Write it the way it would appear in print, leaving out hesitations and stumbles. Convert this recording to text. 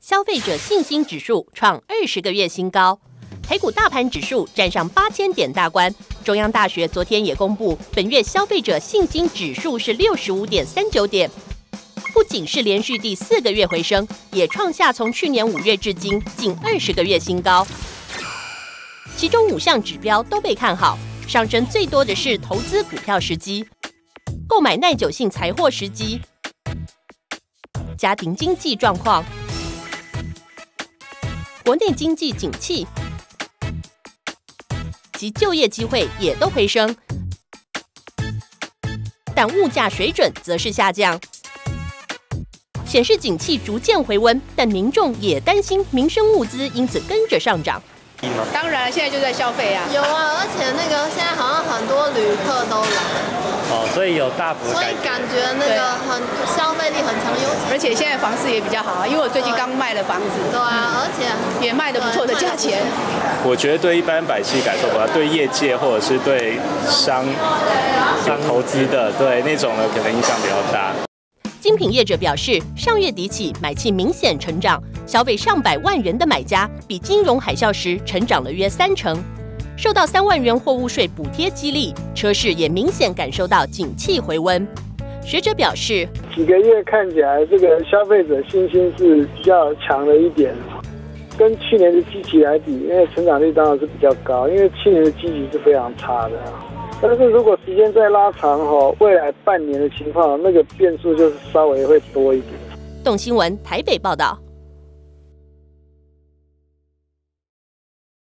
消费者信心指数创20个月新高，台股大盘指数站上8000点大关。中央大学昨天也公布，本月消费者信心指数是65.39点，不仅是连续第4个月回升，也创下从去年5月至今近20个月新高。其中5项指标都被看好，上升最多的是投资股票时机、购买耐久性财货时机、家庭经济状况、国内经济景气及就业机会也都回升，但物价水准则是下降，显示景气逐渐回温，但民众也担心民生物资因此跟着上涨。 当然，现在就在消费啊。 有啊，而且那个现在好像很多旅客都来， 所以有大幅所以感觉那个很消费力很强， 而且现在房市也比较好啊，因为我最近刚卖了房子， 对啊，而且也卖得不错的价钱。 我觉得对一般百姓感受不到，对业界或者是对商投资的，对那种呢可能影响比较大。 精品业者表示，上月底起买气明显成长，消费上百万元的买家比金融海啸时成长了约30%。受到3万元货物税补贴激励，车市也明显感受到景气回温。学者表示， 几个月看起来这个消费者信心是比较强了一点，跟去年的基期来比，因为成长率当然是比较高，因为去年的基期是非常差的。但是如果时间再拉长未来半年的情况，那个变数就是稍微会多一点。 动新闻台北报道。